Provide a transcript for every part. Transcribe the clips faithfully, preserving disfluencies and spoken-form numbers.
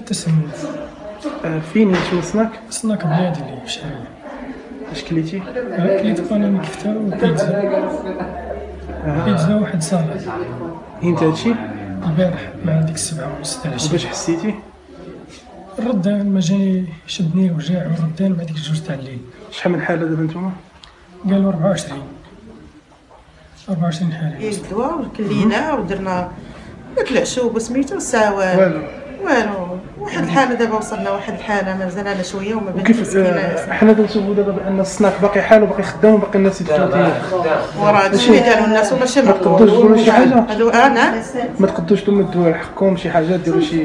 تسميت. آه فين شنو سناك؟ سناك بلادي اللي في شارع. اش كليتي؟ آه، كليت بانيني كفته وبيتزا. آه. بيتزا واحد صالاد. انت هادشي؟ البارح مع ديك السبعة ونص تاع العشية. وباش حسيتي؟ الردان ما جاني شدني وجاع الردان مع ديك الجوج تاع الليل. شحال من حالة دابا نتوما؟ قالوا أربعة وعشرين أربعة وعشرين حالة. الدواء وكلينا ودرنا العشوب وسميتو الساعة والو والو. واحد الحالة دابا وصلنا واحد الحالة مازال لنا شوية وما بين وكيف مسكينة. آه، حنا كنشوفوا دابا بان السناك باقي حال وباقي خدام وباقي الناس يتجاوبوا. وراه هادشي اللي قالوا الناس وماشي ما تقدوش تقولوا شي حاجة؟ هادو اه نعم. ما تقدوش تمدوا حقكم شي حاجة ديروا شي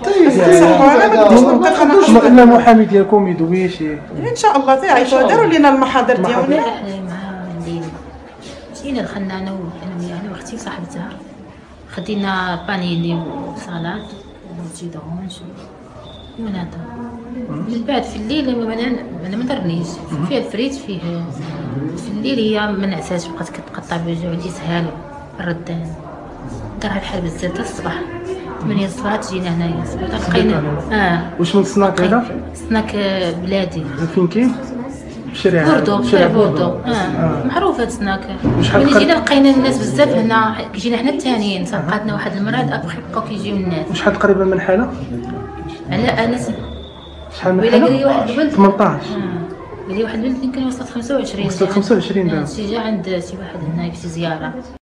ان الا المحامي ديالكم يدوي شي. شاء الله تعيشوا داروا لنا المحاضر ديالنا. احنا مع الليل مشينا دخلنا انا وانا يعني واختي صاحبتها خدينا بانيني وصالاد وزيد اورانج ومن هذا من بعد في الليل ما انا انا ما ضربنيش فيه الفريت فيه في الليل هي ما نعساش بقات كتقطع بجوع تيسهال الردان دارها بحال بزاف حتى الصباح ثمانية الصباح تجينا هنايا لقينا اه واش من السناك هذا؟ سناك بلادي. فين كاين؟ في الشارع بوردو في شارع بوردو اه معروف هاد السناك. وشحال ملي قد- جينا لقينا الناس بزاف هنا كيجينا حنا الثانيين سبقاتنا واحد المرض ابخي بقاو كيجيو الناس. وشحال تقريبا من حالة؟ على انا س... شحال من ولا حالة؟ قال لي واحد الولد ثمنطاش. اه قال لي واحد الولد يمكن وصلت خمسة وعشرين. وصلت خمسة وعشرين دابا. شي جا عند شي واحد هنا في شي زياره.